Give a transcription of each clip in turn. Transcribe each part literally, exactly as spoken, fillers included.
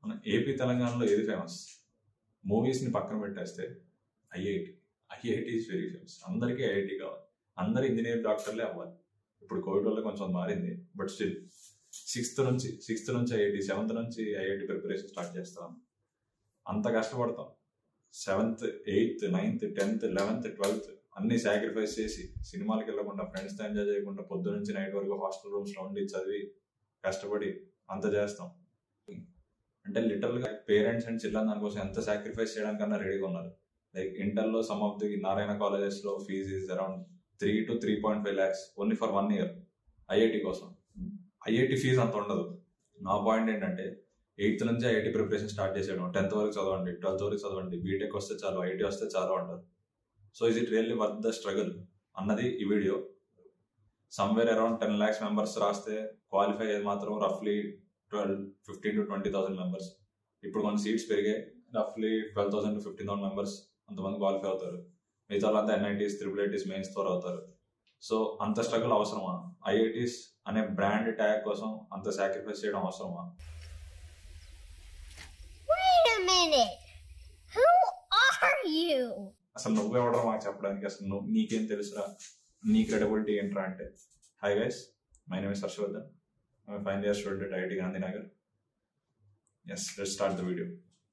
మన ఏపీ తెలంగాణలో ఏది ఫేమస్? మూవీస్ని పక్కన పెట్టేస్తే IIT. IIT is very famous. అందరికీ ఐఐటి కావాలి, అందరు ఇంజనీర్ డాక్టర్లే అవ్వాలి. ఇప్పుడు కోవిడ్ వల్ల కొంచెం మారింది, బట్ స్టిల్ సిక్స్త్ నుంచి సిక్స్త్ నుంచి ఐఐటి, సెవెంత్ నుంచి ఐఐటి ప్రిపరేషన్ స్టార్ట్ చేస్తాం. అంత కష్టపడతాం. Seventh, eighth, ninth, tenth, eleventh, twelfth అన్ని సాక్రిఫైస్ చేసి సినిమాలకి వెళ్ళకుండా, ఫ్రెండ్స్తో ఎంజాయ్ చేయకుండా, పొద్దు నుంచి నైట్ వరకు హాస్టల్ రూమ్స్లో ఉండి చదివి కష్టపడి అంత చేస్తాం. అంటే లిటరల్గా పేరెంట్స్ అండ్ చిల్డ్రన్ దానికోసం ఎంత సాక్రిఫైస్ చేయడానికన్నా రెడీగా ఉన్నారు. లైక్ ఇంటర్లో సమ్ ఆఫ్ ది నారాయణ కాలేజెస్లో fees is around three to three point five lakhs only for one year IIT కోసం. ఐఐటి ఫీజు అంత ఉండదు. నా పాయింట్ ఏంటంటే ఎయిత్ నుంచి ఐఐటి ప్రిపరేషన్ స్టార్ట్ చేసేయడం, టెన్త్ వరకు చదవండి, ట్వెల్త్ వరకు చదవండి, బీటెక్ వస్తే చాలు, ఐఐటి వస్తే చాలు అంటారు. So is it really worth the struggle అన్నది ఈ video. Somewhere around ten lakhs members రాస్తే క్వాలిఫై అయ్యేది మాత్రం రఫ్లీ twelve fifteen to twenty thousand members. ఇప్పుడు కొన్ని సీట్స్ పెరిగాయి, రఫ్లీ twelve thousand to fifteen thousand members అంతమంది క్వాలిఫై అవుతారు. మిగతా వాళ్ళంతా ఎన్ఐటీస్, త్రిబుల్ ఐటీస్, మెయిన్స్ తో అవుతారు. సో అంత స్ట్రగుల్ అవసరమా? ఐఐటీస్ అనే బ్రాండ్ ట్యాగ్ కోసం అంత సాక్రిఫైస్ చేయడం అవసరమా? అసలు నువ్వెవడరా మాకు చెప్పడానికి? అసలు నువ్వు నీకేం తెలుసురా? నీ క్రెడిబిలిటీ ఏంట్రా అంటే? Hi guys, my name is Harshavardhan. I'm a final year student at I I T Gandhinagar. Yes, let's start the video.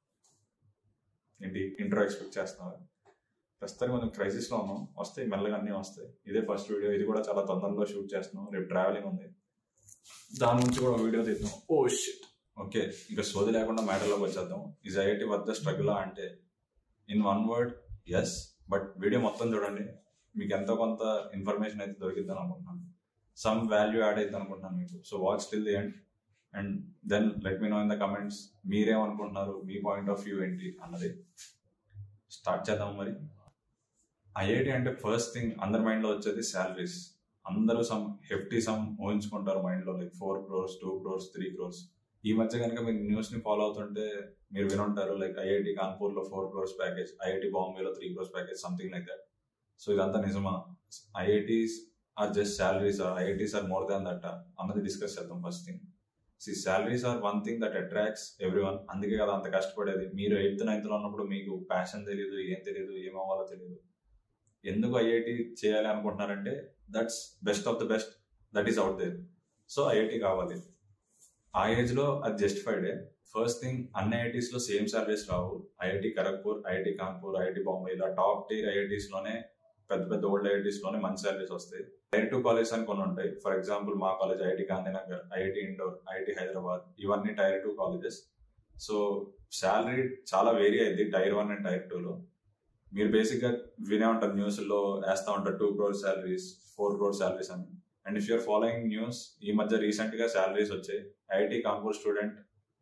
ఏంటి ఇంట్రో ఎక్స్పెక్ట్ చేస్తున్నావా? ప్రస్తుతానికి మనం క్రైసిస్లో ఉన్నాం, వస్తాయి మెల్లగా అన్నీ వస్తాయి. ఇదే ఫస్ట్ వీడియో, ఇది కూడా చాలా తొందరలో షూట్ చేస్తున్నాం. రేపు ట్రావెలింగ్ ఉంది, దాని నుంచి కూడా వీడియో తీద్దాం. Oh shit. ఓకే, ఇంకా సోది లేకుండా మ్యాటర్లోకి వచ్చేద్దాం. Is IIT worth the struggle అంటే in one word yes, but video మొత్తం చూడండి, మీకు ఎంతో కొంత ఇన్ఫర్మేషన్ అయితే దొరికిద్దని అనుకుంటున్నాను. సమ్ వాల్యూ యాడ్ అవుతుంది అనుకుంటున్నాను మీకు. So watch till the end and then let me know in the comments మీరేమనుకుంటున్నారు, మీ పాయింట్ ఆఫ్ వ్యూ ఏంటి అన్నది. స్టార్ట్ చేద్దాం మరి. ఐఐటి అంటే ఫస్ట్ థింగ్ అందరి మైండ్లో వచ్చేది శాలరీస్. అందరూ సమ్ హెఫ్టీ సమ్ ఊహించుకుంటారు మైండ్లో, like four crores, two crores, three crores. ఈ మధ్య కనుక మీరు న్యూస్ని ఫాలో అవుతుంటే మీరు వినుంటారు, లైక్ ఐఐటి కాన్పూర్లో ఫోర్ క్రోర్స్ ప్యాకేజ్, ఐఐటి బాంబేలో three crores package, something like that. So ఇదంతా నిజమా? IITs are just salaries, or I I Ts are more than that అన్నది డిస్కస్ చేద్దాం. First thing, see salaries are one thing that attracts everyone. అందుకే కదా అంత కష్టపడేది. మీరు ఎయిత్ నైన్త్ లో ఉన్నప్పుడు మీకు ప్యాషన్ తెలియదు, ఏం తెలియదు, ఏం అవ్వాలో తెలియదు. ఎందుకు ఐఐటి చేయాలి అనుకుంటున్నారంటే that's best of the best that is out there. So IIT కావాలి. ఆ ఏజ్ లో అది జస్టిఫైడే. ఫస్ట్ థింగ్, అన్ని ఐఐటీస్ లో సేమ్ సాలరీస్ రావు. IIT Kharagpur, IIT Kanpur, IIT Bombay ఇలా టాప్ టియర్ ఐఐటీస్ లోనే, పెద్ద పెద్ద ఓల్డ్ ఐఐటీస్ లోనే మంచి సాలరీస్ వస్తాయి. టైర్ టూ కాలేజ్ అని కొన్ని ఉంటాయి. ఫర్ ఎగ్జాంపుల్ మా college IIT Gandhinagar, IIT Indore, IIT Hyderabad, ఇవన్నీ tier two colleges. So salary చాలా వేరీ అయింది tier one and tier two లో. మీరు బేసిక్ గా వినే ఉంటారు, న్యూస్ లో వేస్తా ఉంటారు two crore salaries, four crore salaries అని. And if you're following news, ఈ మధ్య రీసెంట్ గా శాలరీస్ వచ్చాయి. IIT Kanpur student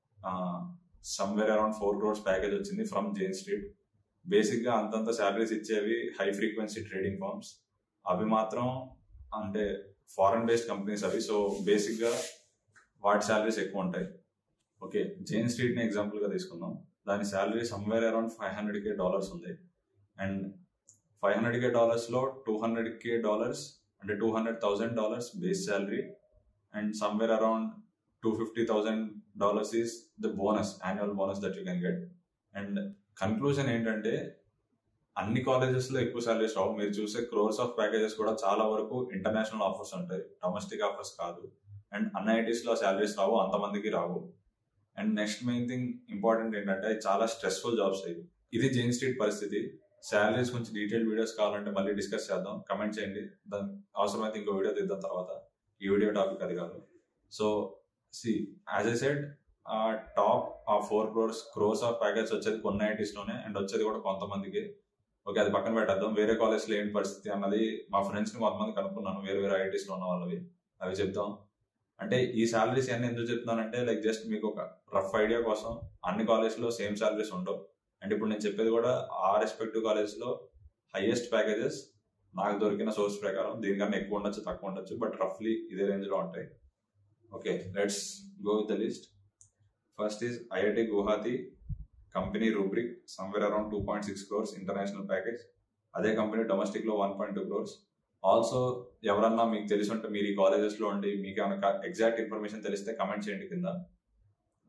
somewhere around four crores package వచ్చింది ఫ్రమ్ జైన్ స్ట్రీట్. బేసిక్ గా అంతంత శాలరీస్ ఇచ్చేవి హై ఫ్రీక్వెన్సీ ట్రేడింగ్ ఫార్మ్స్. అవి మాత్రం అంటే ఫారెన్ బేస్డ్ కంపెనీస్ అవి. సో బేసిక్ గా వాటి శాలరీస్ ఎక్కువ ఉంటాయి. ఓకే, జైన్ స్ట్రీట్ ని ఎగ్జాంపుల్ గా తీసుకుందాం. దాని salary somewhere around five hundred K dollars ఉంది. And five hundred K dollars లో టూ హండ్రెడ్ కే డాలర్స్ అంటే two hundred thousand dollars base salary, and somewhere around two fifty thousand dollars is the bonus, annual bonus that you can get. And conclusion ఏంటంటే అన్ని colleges లో ఎక్కువ salaries రావు. మీరు చూసే crores of packages కూడా చాలా వరకు ఇంటర్నేషనల్ ఆఫర్స్ ఉంటాయి, డొమెస్టిక్ ఆఫర్స్ కాదు. అండ్ అన్ని ఐఐటీస్ లో సాలరీస్ రావు, అంతమందికి రావు. And next main thing important ఏంటంటే చాలా స్ట్రెస్ఫుల్ జాబ్స్ అయ్యి. ఇది జైన్ స్ట్రీట్ పరిస్థితి. శాలరీస్ గురించి డీటెయిల్ వీడియోస్ కావాలంటే మళ్ళీ డిస్కస్ చేద్దాం, కమెంట్ చేయండి. దాని అవసరమైతే ఇంకో వీడియో తీద్దాం తర్వాత. ఈ వీడియో టాపిక్ అది కాదు. So see as I said, top ఆ four crores crores of package వచ్చేది కొన్ని ఐఐటీస్ లోనే, అండ్ వచ్చేది కూడా కొంతమందికి. ఓకే, అది పక్కన పెట్టేద్దాం. వేరే కాలేజ్ లో ఏంటి పరిస్థితి అన్నది మా ఫ్రెండ్స్ ని కొంతమంది కనుక్కున్నాను, వేరే వేరే ఐఐటీస్ లో ఉన్న వాళ్ళవి. అవి చెప్తాం. అంటే ఈ శాలరీస్ అన్ని ఎందుకు చెప్తున్నానంటే లైక్ జస్ట్ మీకు ఒక రఫ్ ఐడియా కోసం. అన్ని కాలేజ్ లో సేమ్ శాలరీస్ ఉండవు. అండ్ ఇప్పుడు నేను చెప్పేది కూడా ఆ రెస్పెక్టివ్ కాలేజ్ లో హైయెస్ట్ ప్యాకేజెస్ నాకు దొరికిన సోర్స్ ప్రకారం. దీనికన్నా ఎక్కువ ఉండొచ్చు, తక్కువ ఉండొచ్చు, బట్ రఫ్లీ ఇదే రేంజ్ లో ఉంటాయి. Okay, let's go with the list. First is IIT Guwahati company Rubrik, somewhere around two point six crores international package. అదే కంపెనీ డొమెస్టిక్ లో one point two crores. Also ఎవరన్నా మీకు తెలిసి ఉంటే, మీరు ఈ కాలేజెస్ లో ఉండి మీకు ఏమైనా ఎగ్జాక్ట్ ఇన్ఫర్మేషన్ తెలిస్తే కమెంట్ చేయండి కింద.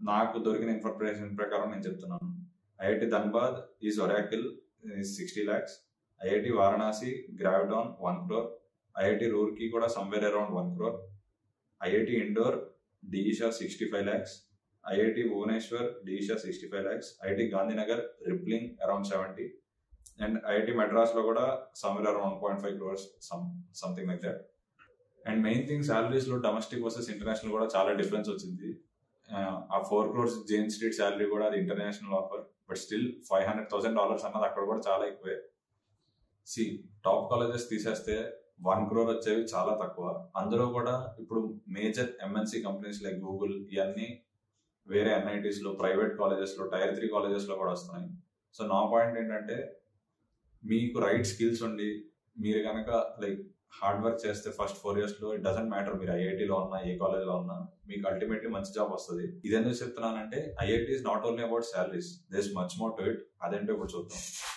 నాకు దొరికిన ఇన్ఫర్మేషన్ ప్రకారం నేను చెప్తున్నాను. IIT Dhanbad is Oracle sixty lakhs, IIT Varanasi Graviton one crore, IIT Roorkee కూడా somewhere around one crore, IIT Indore D E Shaw sixty five lakhs, IIT Bhubaneswar D E Shaw sixty five lakhs, IIT Gandhinagar Rippling around seventy, and IIT Madras లో కూడా somewhere around one point five crores some something like that. And main thing salaries లో domestic versus international కూడా చాలా difference వచ్చింది. ఆ four crores Jane street salary కూడా అది international offer, but still five hundred thousand dollars అన్నది అక్కడ కూడా చాలా ఎక్కువే. సి టాప్ కాలేజెస్ తీసేస్తే వన్ క్రోర్ వచ్చేవి చాలా తక్కువ. అందులో కూడా ఇప్పుడు major MNC companies like Google ఇవన్నీ వేరే ఎన్ఐటీస్ లో, ప్రైవేట్ కాలేజెస్ లో, టైర్ త్రీ కాలేజెస్ లో కూడా వస్తున్నాయి. సో నా పాయింట్ ఏంటంటే మీకు రైట్ స్కిల్స్ ఉండి మీరు కనుక లైక్ హార్డ్ వర్క్ చేస్తే ఫస్ట్ ఫోర్ ఇయర్స్ లో ఇట్ డజంట్ మ్యాటర్ మీరు ఐఐటీలో ఉన్నా ఏ కాలేజ్ లో ఉన్నా మీకు అల్టిమేట్లీ మంచి జాబ్ వస్తుంది. ఇదెందుకు చెప్తున్నానంటే IIT is not only about salaries, there is much more to it. అదేంటో ఇప్పుడు చూద్దాం.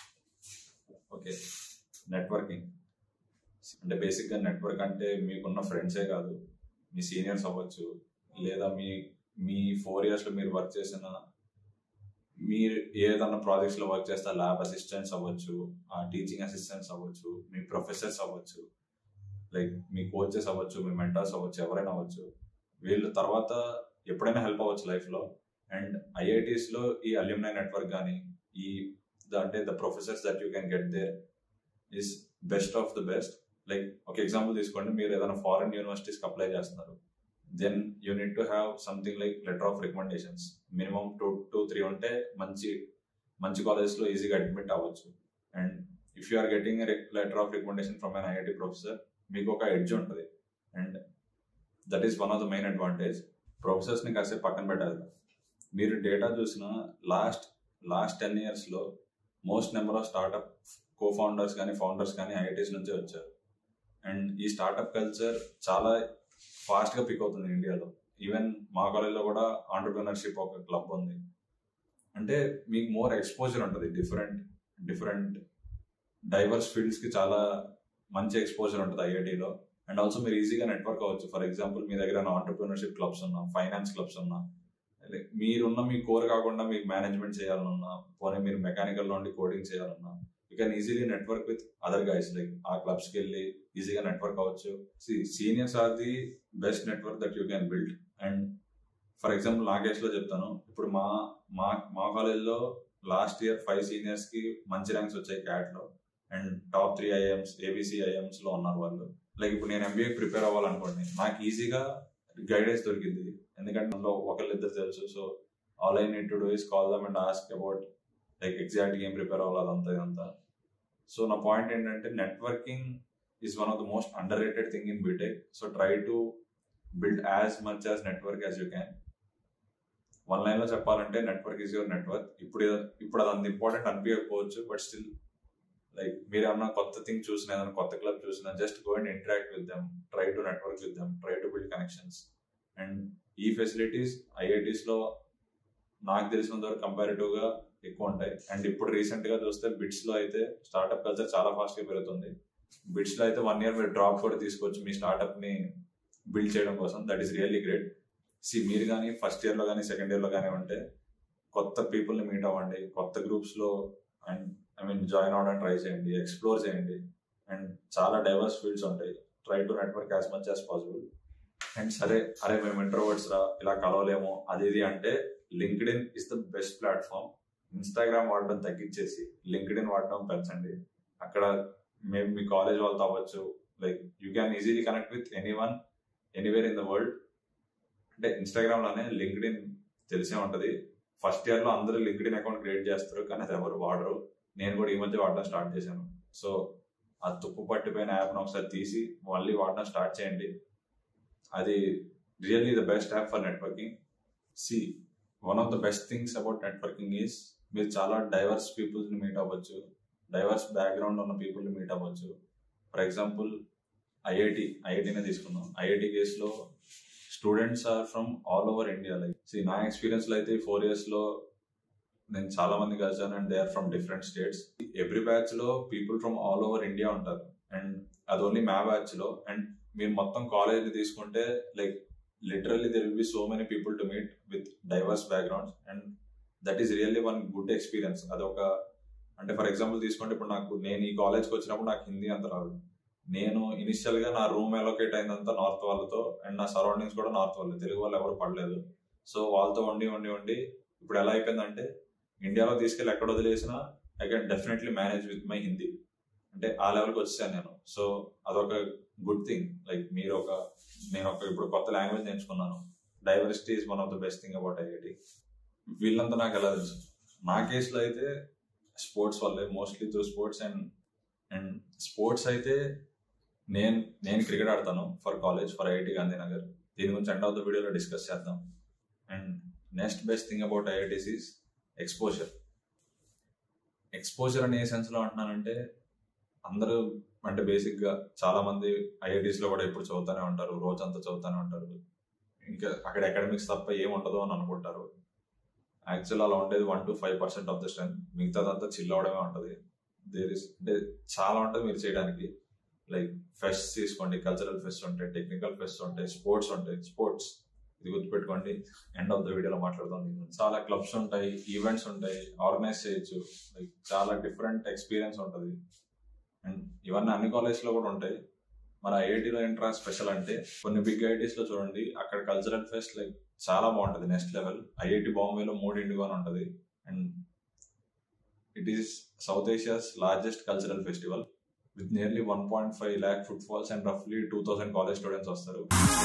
ఓకే, నెట్వర్కింగ్ అంటే బేసిక్ గా నెట్వర్క్ అంటే మీకున్న ఫ్రెండ్సే కాదు, మీ సీనియర్స్ అవ్వచ్చు, లేదా మీ మీ ఫోర్ ఇయర్స్ లో మీరు వర్క్ చేసిన మీరు ఏదన్నా ప్రాజెక్ట్స్ లో వర్క్ చేస్తే ల్యాబ్ అసిస్టెంట్స్ అవ్వచ్చు, టీచింగ్ అసిస్టెంట్స్ అవ్వచ్చు, మీ ప్రొఫెసర్స్ అవ్వచ్చు, లైక్ మీ కోచెస్ అవ్వచ్చు, మీ మెంటర్స్ అవ్వచ్చు, ఎవరైనా అవ్వచ్చు. వీళ్ళు తర్వాత ఎప్పుడైనా హెల్ప్ అవ్వచ్చు లైఫ్ లో. అండ్ ఐఐటీస్ లో ఈ అల్యూమినై నెట్వర్క్ కానీ ఈ అంటే the professors that you can get there is best of the best. Like ఒక ఎగ్జాంపుల్ తీసుకోండి, మీరు ఏదైనా ఫారెన్ యూనివర్సిటీస్కి అప్లై చేస్తున్నారు, then you need to have something like letter of recommendations. Minimum two to three ఉంటే మంచి మంచి కాలేజెస్ లో ఈజీగా అడ్మిట్ అవ్వచ్చు. And if you are getting letter of recommendation from an IIT professor, మీకు ఒక ఎడ్జ్ ఉంటుంది. And that is one of the main advantage. Professors ని కాసేపు పక్కన పెట్టాలి. మీరు డేటా చూసిన లాస్ట్ లాస్ట్ టెన్ ఇయర్స్ లో most number of startup co founders కానీ ఫౌండర్స్ కానీ ఐఐటీస్ నుంచే వచ్చారు. అండ్ ఈ స్టార్ట్అప్ కల్చర్ చాలా ఫాస్ట్ గా పిక్ అవుతుంది ఇండియాలో. ఈవెన్ మా కాలేజ్లో కూడా ఆంటర్ప్రినర్షిప్ ఒక క్లబ్ ఉంది. అంటే మీకు మోర్ ఎక్స్పోజర్ ఉంటుంది, డిఫరెంట్ డిఫరెంట్ డైవర్స్ ఫీల్డ్స్ కి చాలా మంచి ఎక్స్పోజర్ ఉంటుంది ఐఐటీలో. అండ్ ఆల్సో మీరు ఈజీగా నెట్వర్క్ అవ్వచ్చు. ఫర్ ఎగ్జాంపుల్ మీ దగ్గర ఆంటర్ప్రినర్షిప్ క్లబ్స్ ఉన్నా, ఫైనాన్స్ క్లబ్స్ ఉన్నా, మీరున్న మీ కోర్ కాకుండా మీకు మేనేజ్మెంట్ చేయాలన్నా, పోనీ మీరు మెకానికల్ నుండి కోడింగ్ చేయాలన్నా, you can easily network with other guys. Like ఆ క్లబ్స్ కి వెళ్ళి ఈజీగా నెట్వర్క్ అవ్వచ్చు. Seniors are the best network that you can build. And for example నా కేసులో చెప్తాను, ఇప్పుడు మా మా మా కాలేజ్లో లాస్ట్ ఇయర్ ఫైవ్ సీనియర్స్ కి మంచి ర్యాంక్స్ వచ్చాయి క్యాట్ లో. And top three IIMs A B C IIMs లో ఉన్నారు వాళ్ళు. లైక్ ఇప్పుడు నేను ఎంబీఏ ప్రిపేర్ అవ్వాలనుకోండి, నాకు ఈజీగా గైడెన్స్ దొరికింది, ఎందుకంటే అందులో ఒకళ్ళిద్దరు తెలుసు. So all I need to do is call them and ask about like exact ఏం ప్రిపేర్ అవ్వాలి అదంతా ఇదంతా. సో నా పాయింట్ ఏంటంటే networking is one of the most underrated thing in BTech. So try to build as much as network as you can. One line లో చెప్పాలంటే network is your network. ఇప్పుడు ఇప్పుడు అది అంత ఇంపార్టెంట్ అనిపించకపోవచ్చు, but still like మీరు ఏమన్నా కొత్త థింగ్ చూసినా, ఏదైనా కొత్త క్లబ్ చూసినా, just go and interact with them, try to network with them, try to build connections. And ఈ ఫెసిలిటీస్ ఐఐటీస్ లో నాకు తెలిసినంత వరకు కంపారిటివ్ గా ఎక్కువ ఉంటాయి. అండ్ ఇప్పుడు రీసెంట్ గా చూస్తే బిట్స్ లో అయితే స్టార్ట్అప్ కల్చర్ చాలా ఫాస్ట్ గా పెరుగుతుంది. బిట్స్ లో అయితే వన్ ఇయర్ మీరు డ్రాప్ కూడా తీసుకోవచ్చు మీ స్టార్ట్అప్ ని బిల్డ్ చేయడం కోసం. That is really great. See మీరు కానీ ఫస్ట్ ఇయర్ లో కానీ సెకండ్ ఇయర్ లో కానీ ఉంటే కొత్త పీపుల్ ని మీట్ అవ్వండి, కొత్త గ్రూప్స్ లో అండ్ ఐ మీన్ జాయిన్ అవ్వడానికి ట్రై చేయండి, ఎక్స్ప్లోర్ చేయండి. అండ్ చాలా డైవర్స్ ఫీల్డ్స్ ఉంటాయి. Try to network as much as possible. And సరే అరే మేము ఇంట్రోవర్ట్స్ రా, ఇలా కలవలేము అది ఇది అంటే LinkedIn is the best platform. Instagram వాడడం తగ్గించేసి లింక్డ్ఇన్ వాడడం పెంచండి. అక్కడ మేము మీ కాలేజ్ వాళ్ళతో అవ్వచ్చు, like you can easily connect with any one anywhere in the world. అంటే ఇన్స్టాగ్రామ్ లోనే లింక్డ్ఇన్ తెలిసే ఉంటది. ఫస్ట్ ఇయర్ లో అందరూ లింక్డ్ఇన్ అకౌంట్ క్రియేట్ చేస్తారు, కానీ అది ఎవరు వాడరు. నేను కూడా ఈ మధ్య వాడడం స్టార్ట్ చేశాను. సో ఆ తుప్పు పట్టిపోయిన యాప్ను ఒకసారి తీసి మళ్ళీ వాడడం స్టార్ట్ చేయండి. అది really the best app for networking. See one of the best things about networking is మీరు చాలా డైవర్స్ పీపుల్స్ ని మీట్ అవ్వచ్చు, డైవర్స్ బ్యాక్గ్రౌండ్ ఉన్న పీపుల్ ని మీట్ అవ్వచ్చు. ఫర్ ఎగ్జాంపుల్ ఐఐటి ఐఐటీనే తీసుకుందాం. ఐఐటి కేసులో students are from all over India. Like see నా ఎక్స్పీరియన్స్ లో అయితే ఫోర్ ఇయర్స్ లో నేను చాలా మంది కలిసాను and they are from different states. Every batch లో people from all over India ఉంటారు. అండ్ అది ఓన్లీ మా బ్యాచ్ లో. అండ్ మీరు మొత్తం కాలేజ్ తీసుకుంటే like literally there will be so many people to meet with diverse backgrounds, and that is really one good experience. అదొక అంటే ఫర్ ఎగ్జాంపుల్ తీసుకుంటే ఇప్పుడు నాకు నేను ఈ కాలేజ్కి వచ్చినప్పుడు నాకు హిందీ అంత రాదు. నేను ఇనిషియల్ గా నా రూమ్ అలొకేట్ అయినంత నార్త్ వాళ్ళతో, అండ్ నా సరౌండింగ్స్ కూడా నార్త్ వాళ్ళు, తెలుగు వాళ్ళు ఎవరు పడలేదు. సో వాళ్ళతో వండి వండి వండి ఇప్పుడు ఎలా అయిపోయిందంటే ఇండియాలో తీసుకెళ్ళి ఎక్కడ వదిలేసినా I can definitely manage with my Hindi, అంటే ఆ లెవెల్కి వచ్చాను నేను. సో అదొక గుడ్ థింగ్. లైక్ మీరు ఒక నేను ఒక ఇప్పుడు కొత్త లాంగ్వేజ్ నేర్చుకున్నాను. Diversity is one of the best thing about IIT. వీళ్ళంతా నాకు ఎలా తెలుసు? నా కేసులో అయితే స్పోర్ట్స్ వల్లే, mostly through sports. And and sports అయితే నేను నేను క్రికెట్ ఆడతాను for college, for IIT Gandhinagar. దీని గురించి ఎండ్ ఆఫ్ ద వీడియోలో డిస్కస్ చేద్దాం. And next best thing about IITs is exposure. Exposure అనే సెన్స్లో అంటున్నానంటే అందరూ అంటే బేసిక్గా చాలా మంది ఐఐటీస్లో కూడా ఇప్పుడు చదువుతూనే ఉంటారు, రోజంతా చదువుతూనే ఉంటారు. ఇంకా అక్కడ అకాడమిక్స్ తప్ప ఏముండదు అని అనుకుంటారు. యాక్చువల్ అలా ఉండేది one to five percent of the strength, మిగతాదంతా చిల్ అవడమే ఉంటుంది. దేర్ ఇస్ అంటే చాలా ఉంటుంది మీరు చేయడానికి. లైక్ ఫెస్ట్ తీసుకోండి, కల్చరల్ ఫెస్ట్ ఉంటాయి, టెక్నికల్ ఫెస్ట్ ఉంటాయి, స్పోర్ట్స్ ఉంటాయి. స్పోర్ట్స్ ఇది గుర్తుపెట్టుకోండి, ఎండ్ ఆఫ్ ద వీడియోలో మాట్లాడుతుంది. చాలా క్లబ్స్ ఉంటాయి, ఈవెంట్స్ ఉంటాయి, ఆర్గనైజ్ చేయొచ్చు. లైక్ చాలా డిఫరెంట్ ఎక్స్పీరియన్స్ ఉంటుంది. అండ్ ఇవన్నీ అన్ని కాలేజ్లో కూడా ఉంటాయి. మన ఐఐటీలో ఏంట్రా స్పెషల్ అంటే కొన్ని బిగ్ ఐఐటీస్లో చూడండి, అక్కడ కల్చరల్ ఫెస్ట్ లైక్ చాలా బాగుంటుంది, నెక్స్ట్ లెవెల్. ఐఐటి బాంబేలో మూడు ఇండిగో అని ఉంటుంది, and it is South Asia's largest cultural festival with nearly one point five lakh footfalls and రఫ్లీ టూ థౌసండ్ కాలేజ్ స్టూడెంట్స్ వస్తారు.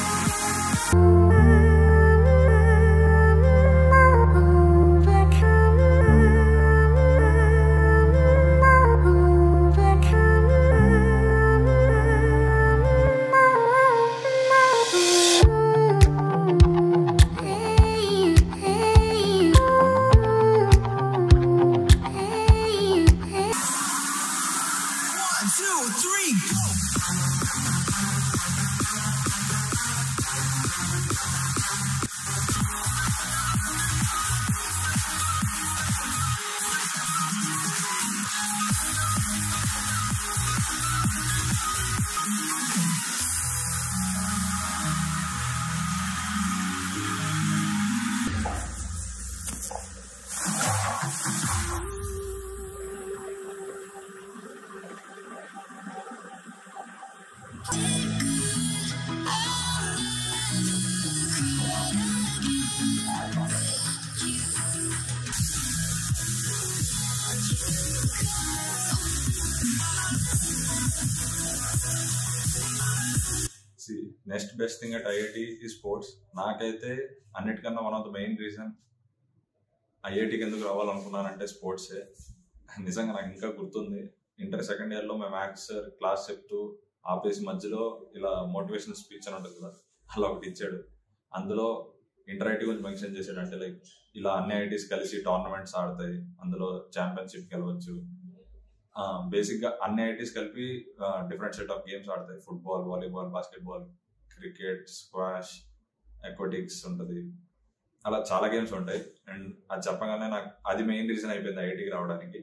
Next best thing at IIT ఈ sports. నాకైతే అన్నిటికన్నా one of the main reason ఐఐటికి ఎందుకు రావాలనుకున్నానంటే స్పోర్ట్సే. నిజంగా నాకు ఇంకా గుర్తుంది, ఇంటర్ సెకండ్ ఇయర్లో మేము మ్యాథ్స్ సార్ క్లాస్ చెప్తూ ఆపేసి మధ్యలో ఇలా మోటివేషనల్ స్పీచ్ అని ఉంటుంది కదా, అలా ఒకటి ఇచ్చాడు. అందులో ఇంటర్ ఐటీ గురించి మెన్షన్ చేశాడు. అంటే లైక్ ఇలా అన్ని ఐటీస్ కలిసి టోర్నమెంట్స్ ఆడతాయి, అందులో ఛాంపియన్షిప్కి వెళ్ళవచ్చు. బేసిక్గా అన్ని ఐటీస్ కలిపి డిఫరెంట్ సెట్ ఆఫ్ గేమ్స్ ఆడతాయి. Football, volleyball, basketball, cricket, squash, aquatics ఉంటుంది, అలా చాలా గేమ్స్ ఉంటాయి. అండ్ అది చెప్పగానే నాకు అది మెయిన్ రీజన్ అయిపోయింది ఐఐటికి రావడానికి.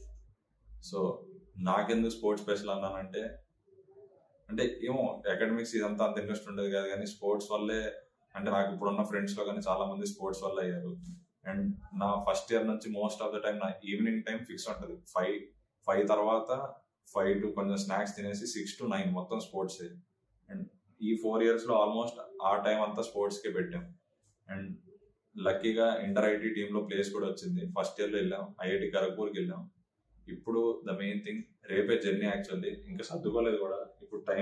సో నాకెందుకు స్పోర్ట్స్ స్పెషల్ అన్నానంటే, అంటే ఏమో అకాడమిక్స్ ఇదంతా అంత ఇంట్రెస్ట్ ఉండేది కాదు, కానీ స్పోర్ట్స్ వల్లే అంటే నాకు ఇప్పుడున్న ఫ్రెండ్స్లో కానీ చాలా మంది స్పోర్ట్స్ వల్ల అయ్యారు. అండ్ నా ఫస్ట్ ఇయర్ నుంచి మోస్ట్ ఆఫ్ ద టైం నా ఈవినింగ్ టైం ఫిక్స్ ఉంటుంది. ఫైవ్ ఫైవ్ తర్వాత ఫైవ్ టు కొంచెం స్నాక్స్ తినేసి సిక్స్ టు నైన్ మొత్తం స్పోర్ట్సే. అండ్ ఈ ఫోర్ ఇయర్స్లో ఆల్మోస్ట్ ఆ టైం అంతా స్పోర్ట్స్కే పెట్టాం. అండ్ లక్కీగా ఇంటర్ ఐటీ టీంలో ప్లేస్ కూడా వచ్చింది. ఫస్ట్ ఇయర్లో వెళ్ళాం, ఐఐటి ఖరగ్పూర్కి వెళ్ళాం. ఇప్పుడు ద మెయిన్ థింగ్ రేపే జర్నీ. యాక్చువల్లీ ఇంకా సర్దుకోలేదు కూడా. ఇప్పుడు టైం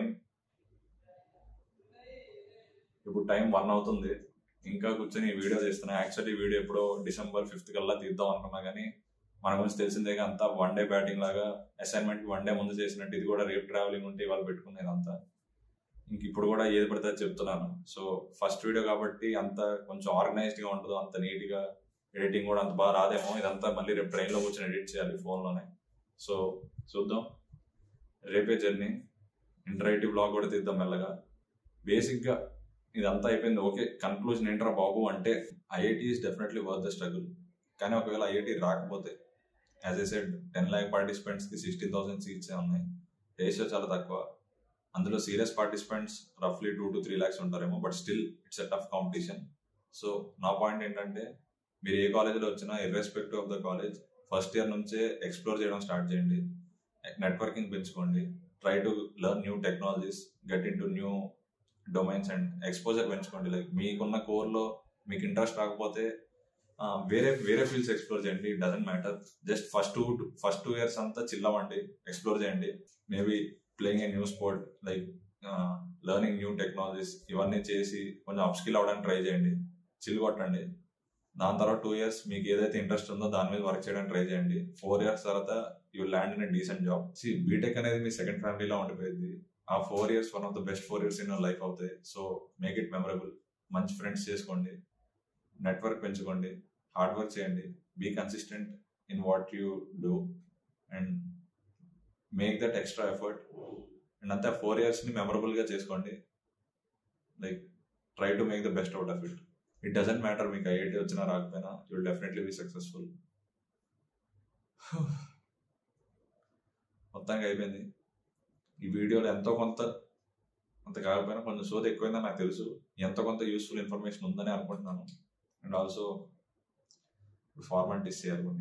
ఇప్పుడు టైం వన్ అవుతుంది, ఇంకా కూర్చొని ఈ వీడియో తీస్తున్నా. యాక్చువల్లీ ఈ వీడియో ఎప్పుడో డిసెంబర్ ఫిఫ్త్ కల్లా తీద్దాం అనుకున్నా, కానీ మన గురించి తెలిసిందే అంతా వన్ డే బ్యాటింగ్ లాగా అసైన్మెంట్ వన్ డే ముందు చేసినట్టు ఇది కూడా రేపు ట్రావెలింగ్ ఉంటే ఇవాళ పెట్టుకునేది అంతా. ఇంక ఇప్పుడు కూడా ఏది పడితే చెప్తున్నాను. సో ఫస్ట్ వీడియో కాబట్టి అంత కొంచెం ఆర్గనైజ్డ్గా ఉంటుందో, అంత నీట్గా ఎడిటింగ్ కూడా అంత బాగా రాదేమో. ఇదంతా మళ్ళీ రేపు ట్రైన్లో కూర్చొని ఎడిట్ చేయాలి ఫోన్లోనే. సో చూద్దాం, రేపే జర్నీ. ఇంటర్ ఐటీ బ్లాగ్ కూడా తీద్దాం మెల్లగా. బేసిక్గా ఇదంతా అయిపోయింది. ఓకే, కన్క్లూజన్ ఏంట్రా బాబు అంటే IIT is definitely worth the struggle. కానీ ఒకవేళ ఐఐటి రాకపోతే, as I said ten lakh పార్టిసిపెంట్స్కి సిక్స్టీన్ థౌసండ్ సీట్సే ఉన్నాయి, రేషియో చాలా తక్కువ. అందులో సీరియస్ పార్టిసిపెంట్స్ రఫ్లీ టూ టు త్రీ ల్యాక్స్ ఉంటారేమో, but still it's a tough competition. So నా పాయింట్ ఏంటంటే మీరు ఏ కాలేజ్లో వచ్చినా irrespective of the college first year నుంచే ఎక్స్ప్లోర్ చేయడం స్టార్ట్ చేయండి, నెట్వర్కింగ్ పెంచుకోండి, try to learn new technologies, get in to new domains and exposure పెంచుకోండి. లైక్ మీకున్న కోర్లో మీకు ఇంట్రెస్ట్ రాకపోతే వేరే వేరే ఫీల్డ్స్ ఎక్స్ప్లోర్ చేయండి, it doesn't matter. Just first two first two years అంతా చిల్ అవ్వండి, ఎక్స్ప్లోర్ చేయండి. Maybe playing a new sport, like learning new technologies, ఇవన్నీ చేసి కొంచెం అప్స్కిల్ అవ్వడానికి ట్రై చేయండి, చిల్ కొట్టండి. దాని తర్వాత టూ ఇయర్స్ మీకు ఏదైతే ఇంట్రెస్ట్ ఉందో దాని మీద వర్క్ చేయడానికి ట్రై చేయండి. ఫోర్ ఇయర్స్ తర్వాత you land in a decent job. See BTech అనేది మీ సెకండ్ ఫ్యామిలీలో ఉండిపోయింది. ఆ four years one of the best four years in your life అవుతాయి. So make it memorable. మంచి ఫ్రెండ్స్ చేసుకోండి, నెట్వర్క్ పెంచుకోండి, హార్డ్ వర్క్ చేయండి, be consistent in what you do and make that extra effort. And అంతే four ఇయర్స్ని మెమరబుల్గా చేసుకోండి. Like try to make the best out of it. It doesn't matter మీకు IIT వచ్చినా రాకపోయినా, you will definitely be successful. మొత్తంగా అయిపోయింది. ఈ వీడియోలో ఎంతో కొంత అంత కాకపోయినా కొంచెం సోది ఎక్కువైందని నాకు తెలుసు, ఎంతో కొంత యూస్ఫుల్ ఇన్ఫర్మేషన్ ఉందని అనుకుంటున్నాను. అండ్ ఆల్సో ఫార్మాలిటీస్ చేయాలి కొన్ని.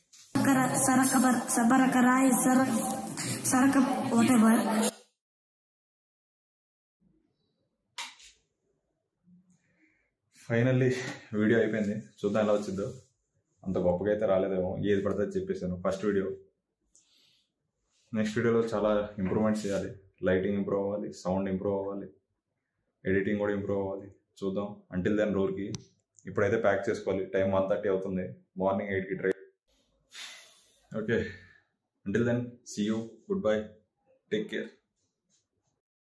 ఫైనల్లీ వీడియో అయిపోయింది. చూద్దాం ఎలా వచ్చిందో. అంత గొప్పగా అయితే రాలేదేమో, ఏది పడితే చెప్పేసాను ఫస్ట్ వీడియో. నెక్స్ట్ వీడియోలో చాలా ఇంప్రూవ్మెంట్స్ చేయాలి. లైటింగ్ ఇంప్రూవ్ అవ్వాలి, సౌండ్ ఇంప్రూవ్ అవ్వాలి, ఎడిటింగ్ కూడా ఇంప్రూవ్ అవ్వాలి. చూద్దాం. అంటిల్ దెన్ రోడ్కి ఇప్పుడైతే ప్యాక్ చేసుకోవాలి. టైం వన్ థర్టీ అవుతుంది, మార్నింగ్ ఎయిట్కి try. Okay, until then see you, goodbye, take care.